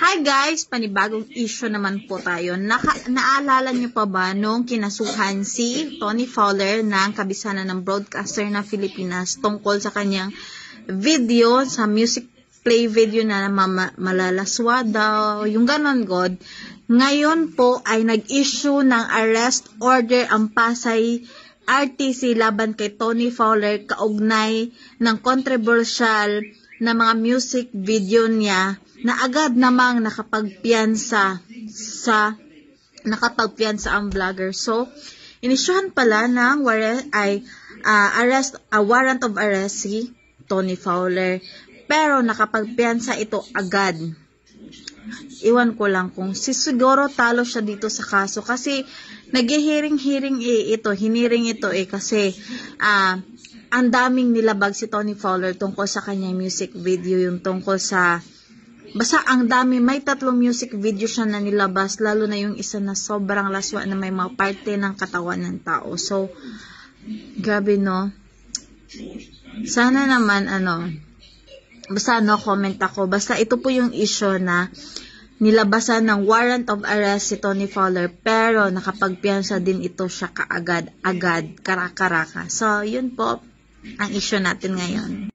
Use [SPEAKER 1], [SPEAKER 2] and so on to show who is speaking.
[SPEAKER 1] Hi guys! Panibagong issue naman po tayo. Naalala niyo pa ba nung kinasuhan si Tony Fowler ng kabisanan ng broadcaster na Pilipinas tungkol sa kanyang video, sa music play video na malalaswa daw, yung ganon god. Ngayon po ay nag-issue ng arrest order ang Pasay RTC laban kay Tony Fowler kaugnay ng controversial na mga music video niya na agad namang nakapagpiyansa ang vlogger. So, inisyuhan pala ng warrant of arrest si Tony Fowler. Pero nakapagpiyansa ito agad. Iwan ko lang kung siguro talo siya dito sa kaso kasi hiniring ito kasi ang daming nilabag si Tony Fowler tungkol sa kanyang music video, yung tungkol sa basta ang dami, may 3 music video siya na nilabas, lalo na yung isa na sobrang laswa na may mga parte ng katawan ng tao. So, grabe no. Sana naman basta comment ako. Basta ito po yung issue na nilabasan ng warrant of arrest si Tony Fowler pero nakapagpiyansa din ito siya kaagad, karakaraka. So, yun po ang issue natin ngayon.